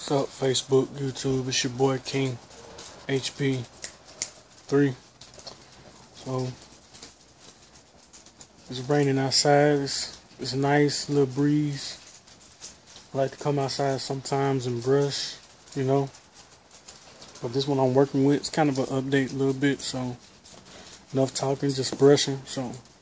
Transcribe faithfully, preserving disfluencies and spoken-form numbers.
What's up, Facebook, YouTube? It's your boy King H P three. So it's raining outside. It's it's a nice little breeze. I like to come outside sometimes and brush, you know. But this one I'm working with, it's kind of an update a little bit. So enough talking, just brushing. So